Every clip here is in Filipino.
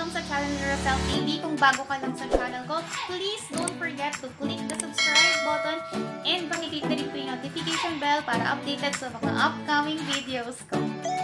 welcome sa channel ni Rosel TV. Kung bago ka lang sa channel ko, please don't forget to click the subscribe button and pakiclick na rin po yung notification bell para updated sa mga upcoming videos ko.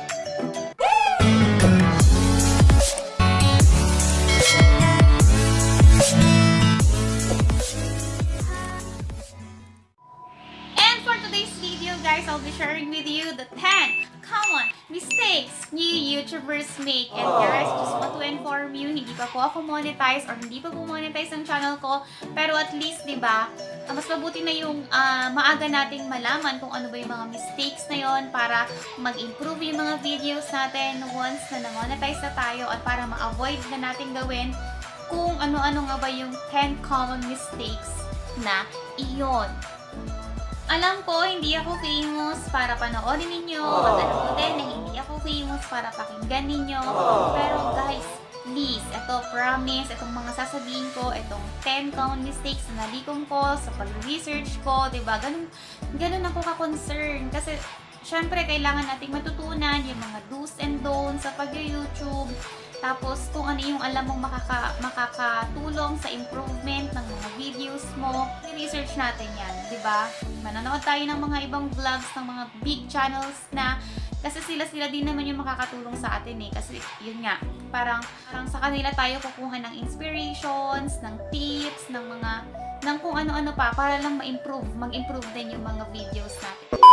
And for today's video, guys, I'll be sharing with you the 10 common mistakes new YouTubers make. And guys, just want to inform you, hindi pa po ako monetize or hindi pa po monetize ang channel ko. Pero at least, di ba, mas mabuti na yung maaga nating malaman kung ano ba yung mga mistakes na yon para mag-improve yung mga videos natin once na na-monetize na tayo at para ma-avoid na natin gawin kung ano-ano nga ba yung 10 common mistakes na iyon. Alam ko, hindi ako famous para panoorin ninyo. At alam ko din na hindi ako famous para pakinggan ninyo. Pero guys, please, ito, promise, itong mga sasabihin ko, itong 10 common mistakes na nalikom ko sa pag-research ko, diba? Ganun ako ka-concern. Kasi, syempre, kailangan nating matutunan yung mga do's and don'ts sa pag-YouTube. Tapos, kung ano yung alam mong makakatulong sa improvement ng mga videos mo, i-research natin yan, di ba? Manonood tayo ng mga ibang vlogs ng mga big channels na kasi sila din naman yung makakatulong sa atin eh. Kasi, yun nga, parang sa kanila tayo kukuha ng inspirations, ng tips, ng kung ano-ano pa para lang mag-improve din yung mga videos natin.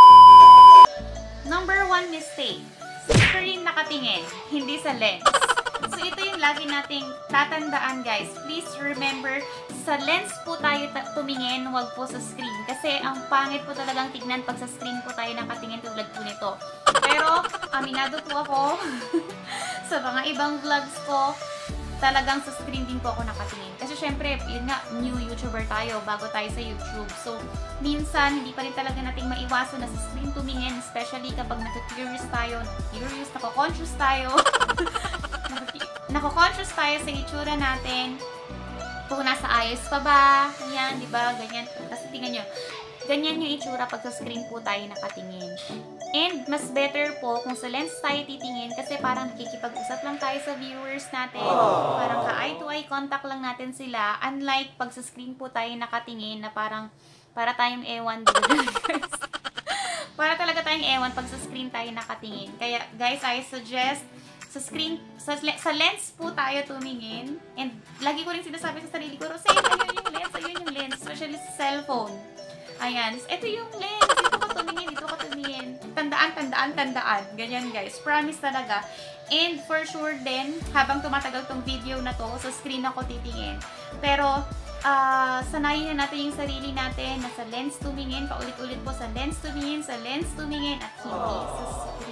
Number 1 mistake, sa screen nakatingin, hindi sa lens. So, ito yung lagi nating tatandaan, guys. Please remember, sa lens po tayo tumingin, wag po sa screen. Kasi, ang pangit po talagang tignan pag sa screen po tayo nakatingin tulad po nito. Pero, aminado po ako, sa mga ibang vlogs ko, talagang sa screen din po ako nakatingin. Kasi, syempre, yun nga, new YouTuber tayo, bago tayo sa YouTube. So, minsan, hindi pa rin talaga nating maiwasan na sa screen tumingin, especially kapag nag-curious tayo, nako-conscious tayo. Nako-conscious tayo sa itsura natin. Kung nasa ayos pa ba. Yan, di ba? Ganyan. Kasi tingnan nyo. Ganyan yung itsura pag sa screen po tayo nakatingin. And mas better po kung sa lens tayo titingin kasi parang nakikipag-usap lang tayo sa viewers natin. Parang ka-eye-to-eye contact lang natin sila. Unlike pag sa screen po tayo nakatingin na parang para tayong ewan. Guys. Para talaga tayong ewan pag sa screen tayo nakatingin. Kaya guys, I suggest sa screen, sa lens po tayo tumingin. And lagi ko rin sinasabi sa sarili ko, Rosel, ayun yung lens, especially sa cellphone. Ayan, ito yung lens, dito ka tumingin. Tandaan. Ganyan guys, promise talaga. And for sure din, habang tumatagal tong video na to, sa screen ako titingin. Pero, sanayin na natin yung sarili natin na sa lens tumingin, paulit-ulit po sa lens tumingin, at hindi sa screen.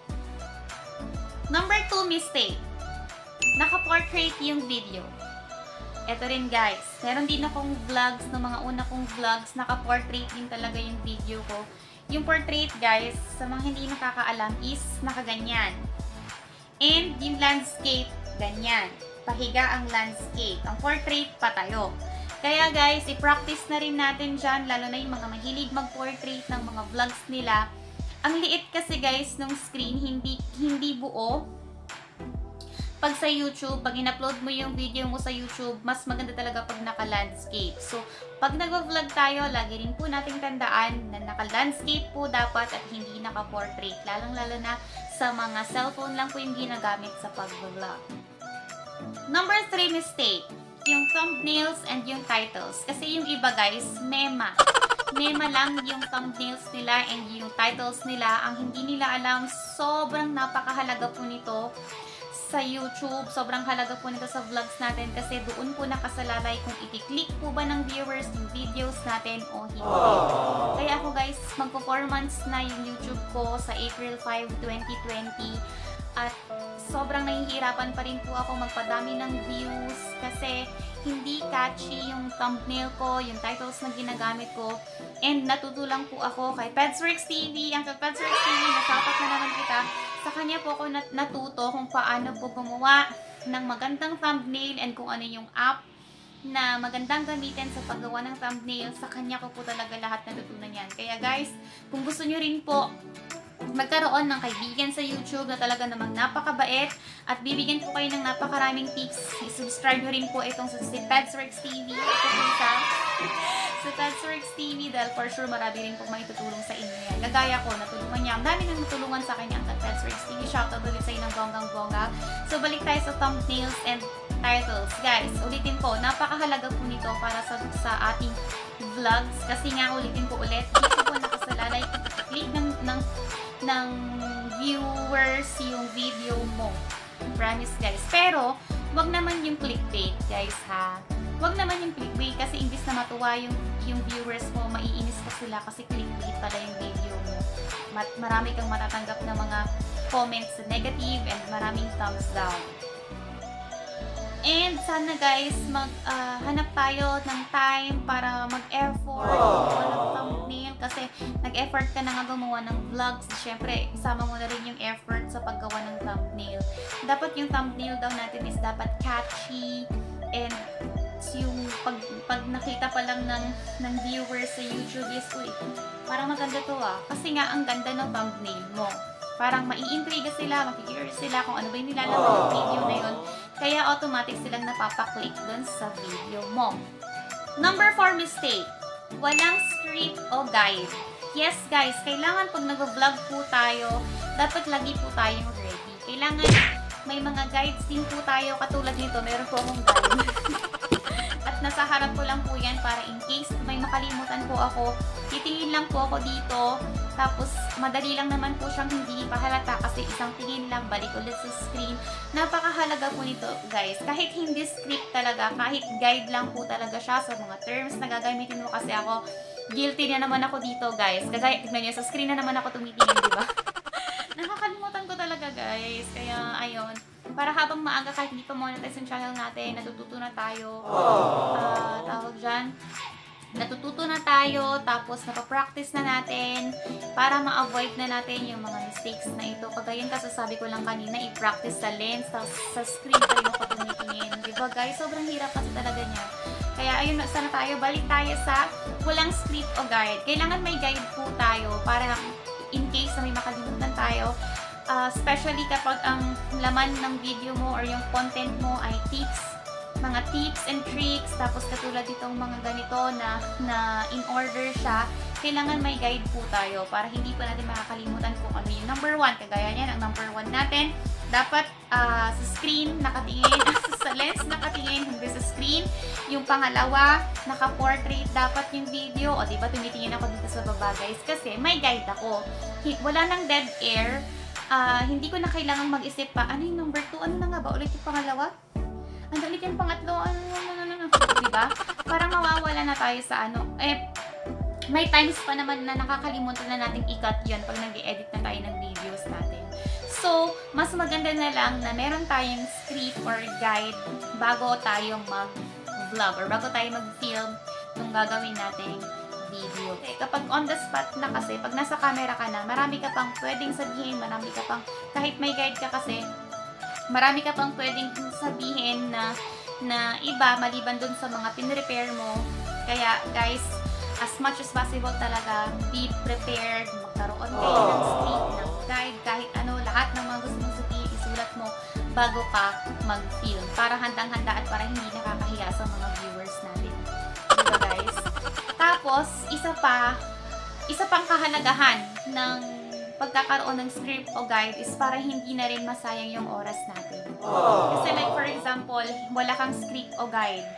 Number 2 mistake. Naka-portrait yung video. Ito rin guys. Meron din akong vlogs, ng mga una kong vlogs, naka-portrait din talaga yung video ko. Yung portrait guys, sa mga hindi nakakaalam is nakaganyan. And yung landscape, ganyan. Pahiga ang landscape. Ang portrait patayo. Kaya guys, i-practice na rin natin dyan, lalo na yung mga mahilig mag-portrait ng mga vlogs nila. Ang liit kasi guys ng screen, hindi buo. Pag sa YouTube, pag in-upload mo yung video mo sa YouTube, mas maganda talaga pag naka-landscape. So, pag nag-vlog tayo, lagi rin po nating tandaan na naka-landscape po dapat at hindi naka-portrait. Lalong-lalo na sa mga cellphone lang po yung ginagamit sa pag-vlog. Number 3 mistake, yung thumbnails and yung titles. Kasi yung iba guys, mema lang yung thumbnails nila and yung titles nila. Ang hindi nila alam, sobrang napakahalaga po nito sa YouTube. Sobrang halaga po nito sa vlogs natin kasi doon po nakasalalay kung i-click po ba ng viewers yung videos natin o hindi. Kaya ako guys, magpo-4 months na yung YouTube ko sa April 5, 2020 at sobrang nahihirapan pa rin po ako magpadami ng views kasi hindi catchy yung thumbnail ko, yung titles na ginagamit ko. And natutulang po ako kay Pedsworks TV. Ang Pedsworks TV, nasapat na naman kita. Sa kanya po ako natuto kung paano po gumawa ng magandang thumbnail and kung ano yung app na magandang gamitin sa paggawa ng thumbnail. Sa kanya ko po talaga lahat natutunan yan. Kaya guys, kung gusto nyo rin po magkaroon ng kaibigan sa YouTube na talaga namang napakabait at bibigyan ko kayo ng napakaraming tips. I-subscribe nyo rin po itong sa si Pedsworks TV. Ito po sa Pedsworks TV dahil for sure marami rin po may tutulong sa inyo yan. Gagaya ko, natulungan niya. Ang dami nang natulungan sa kanya ang Pedsworks TV. Shoutout ulit sa inyo ng bonggang-bongga. So balik tayo sa thumbnails and titles. Guys, ulitin ko, napakahalaga po nito para sa ating vlogs. Kasi nga, ulitin ko ulit, dito po nakasalalay, click ng viewers yung video mo. Promise guys. Pero, wag naman yung clickbait guys ha. Wag naman yung clickbait kasi imbis na matuwa yung viewers mo, maiinis pa sila kasi clickbait pala yung video mo. Marami kang matatanggap na mga comments negative and maraming thumbs down. And sana guys, hanap tayo ng time para mag-effort ng thumbnail kasi nag-effort ka na nga gumawa ng vlogs. Siyempre, isama mo na rin yung effort sa paggawa ng thumbnail. Dapat yung thumbnail daw natin is dapat catchy and yung pag nakita pa lang ng viewers sa YouTube is, uy, parang maganda to kasi nga ang ganda ng thumbnail mo. Parang maiintriga sila, makikirious sila kung ano ba yung nilalaman ng video na yun. Kaya automatic silang napapaklik dun sa video mo. Number 4 mistake. Walang script o guide. Yes guys, kailangan pag nag-vlog po tayo, dapat lagi po tayong ready. Kailangan may mga guides din po tayo. Katulad nito, meron po akong guide. At nasa harap ko lang po yan para in case may makalimutan po ako, titingin lang po ako dito. Tapos, madali lang naman po siyang hindi pahalata kasi isang tingin lang, balik ulit sa screen. Napakahalaga po nito, guys. Kahit hindi script talaga, kahit guide lang po talaga siya sa mga terms na gagamitin mo kasi ako, guilty na naman ako dito, guys. Kagaya, tignan niyo, sa screen na naman ako tumitingin, di ba? Nakakalimutan ko talaga, guys. Kaya, ayun. Para habang maaga, kahit hindi pa monetize yung channel natin, natututo na tayo. Tawag dyan. Natututo na tayo, tapos napapractice na natin para ma-avoid na natin yung mga mistakes na ito. Kagaya yung kasasabi ko lang kanina, i-practice sa lens, tapos sa screen pa rin ako tumitingin. Diba guys? Sobrang hirap kasi talaga niya. Kaya ayun, sana tayo, balik tayo sa walang script o guide. Kailangan may guide po tayo para in case na may makalimutan tayo. Especially kapag ang laman ng video mo or yung content mo ay tips, mga tips and tricks, tapos katulad itong mga ganito na in order siya, kailangan may guide po tayo para hindi pa natin makakalimutan kung ano yung number 1. Kagaya niyan, ang number 1 natin, dapat sa screen nakatingin, sa lens nakatingin, hindi sa screen. Yung pangalawa, naka-portrait dapat yung video. O diba, tumitingin ako dito sa baba guys, kasi may guide ako. Wala nang dead air. Hindi ko na kailangang mag-isip pa, ano yung number 2? Ano na nga ba? Ulit yung pangalawa? Ang dalit yung pangatlo, diba? Parang mawawala na tayo sa ano. May times pa naman na nakakalimutan na natin i-cut yun pag nag-edit na tayo ng videos natin. So, mas maganda na lang na meron tayong script or guide bago tayo mag-vlog or bago tayo mag-film nung gagawin nating video. Kapag on the spot na kasi, pag nasa camera ka na, marami ka pang pwedeng sabihin, marami ka pang, kahit may guide ka kasi, marami ka pang pwedeng sabihin na iba maliban dun sa mga pin-repair mo. Kaya guys, as much as possible talaga, be prepared. Magkaroon kayo ng script, ng guide, kahit ano, lahat ng mga gusto mong sabihin, isulat mo bago ka mag-film. Para handang-handa at para hindi nakakahiya sa mga viewers natin. Diba guys? Tapos, isa pang kahalagahan ng pagkakaroon ng script o guide is para hindi na rin masayang yung oras natin. Kasi like for example, wala kang script o guide.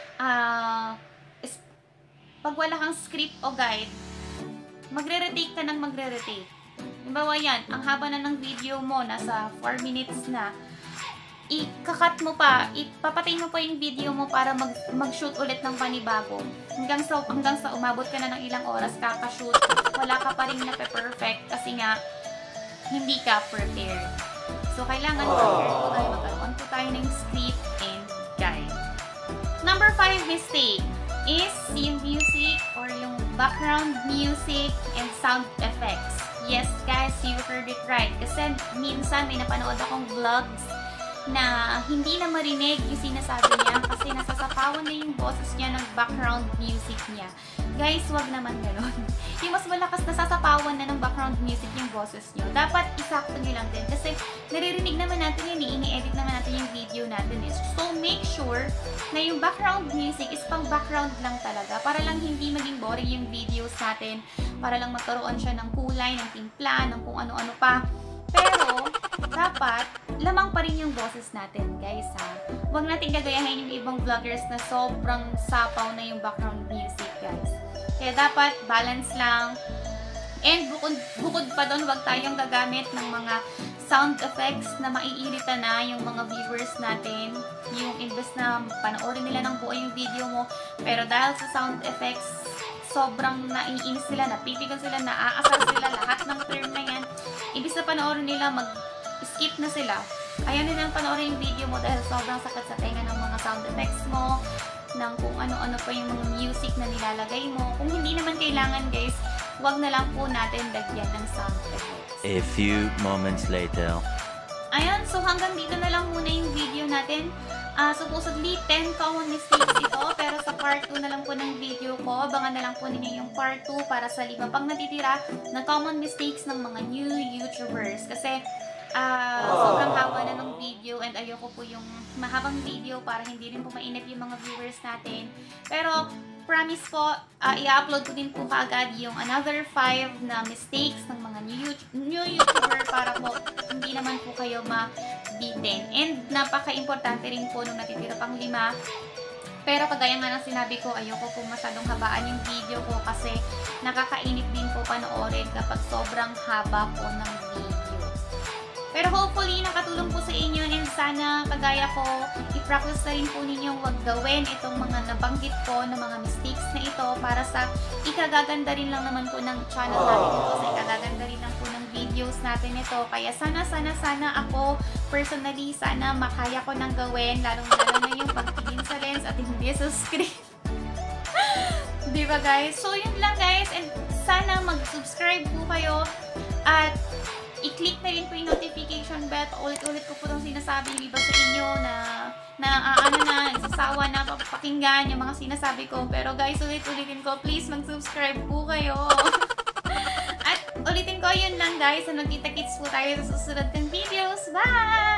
Pag wala kang script o guide, magre-retake ka ng magre-retake. Halimbawa yan, ang haba na ng video mo, nasa 4 minutes na, ikakat mo pa, ipapatay mo pa yung video mo para mag-shoot ulit ng panibago. Hanggang sa umabot ka na ng ilang oras kakashoot, wala ka pa rin na-perfect kasi nga hindi ka prepared. So, kailangan prepared po tayo, magkaroon po tayo ng script and guide. Number 5 mistake is yung music or yung background music and sound effects. Yes guys, you heard it right. Kasi minsan may napanood akong vlogs na hindi na marinig yung sinasabi niya kasi nasasapawan na yung boses niya ng background music niya. guys, wag naman ganon. Yung mas malakas na sasapawan na ng background music yung boses nyo, dapat isakto nyo lang din. Kasi naririnig naman natin yun, ini-edit naman natin yung video natin. So make sure na yung background music is pang background lang talaga. Para lang hindi maging boring yung videos natin. Para lang magkaroon siya ng kulay, ng timpla, ng kung ano-ano pa. Pero, dapat, lamang pa rin yung boses natin, guys, ha. Huwag natin gagayahin yung ibang vloggers na sobrang sapaw na yung background music, guys. Kaya dapat, balance lang. And bukod pa doon, huwag tayong gagamit ng mga sound effects na maiirita na yung mga viewers natin. Yung imbes na panoorin nila ng buo yung video mo. Pero dahil sa sound effects, sobrang naiinis sila, napipigan sila, naaasar sila, lahat ng term na yan. Imbes na panoorin nila, mag-skip na sila. Ayaw nilang panoorin yung video mo dahil sobrang sakit sa tenga ng mga sound effects mo, ng kung ano-ano pa yung mga music na nilalagay mo. Kung hindi naman kailangan, guys, wag na lang po natin lagyan ng sound effects. A few moments later. Ayan, so hanggang dito na lang muna yung video natin. Supposedly 10 common mistakes ito, pero sa part 2 na lang po ng video ko. Abangan na lang po ninyo yung part 2 para sa 5 pang natitira na common mistakes ng mga new YouTubers. Kasi sobrang haba na ng video and ayoko po yung mahabang video para hindi rin po mainip yung mga viewers natin. Pero promise po, i-upload ko din po kaagad yung another 5 na mistakes ng mga new YouTuber para po hindi naman po kayo ma-beaten. And napaka-importante rin po nung natitira pang 5. Pero kagaya nga ng sinabi ko, ayoko po masyadong habaan yung video ko kasi nakakainip din po panoorin kapag sobrang haba po ng videos. Pero hopefully, nakatulong po sa inyo and sana kagaya ko, i-practice na rin po ninyong wag gawin itong mga nabanggit ko na mga mistakes na ito para sa ikagaganda rin lang naman po ng channel natin ito, sa ikagaganda rin lang po ng videos natin ito. Kaya sana ako personally, sana makaya ko nang gawin, lalong-lalo na yung pagtingin sa lens at hindi sa screen. Diba guys? So yun lang guys, and sana mag-subscribe po kayo at i-click na rin po yung notification bell. Ulit-ulit ko po itong sinasabi yung iba sa inyo na nagsasawa na pakinggan yung mga sinasabi ko. Pero guys, ulit-ulitin ko, please mag-subscribe po kayo. At ulitin ko, yun lang guys. Nagkita-kits po tayo sa susunod ng videos. Bye!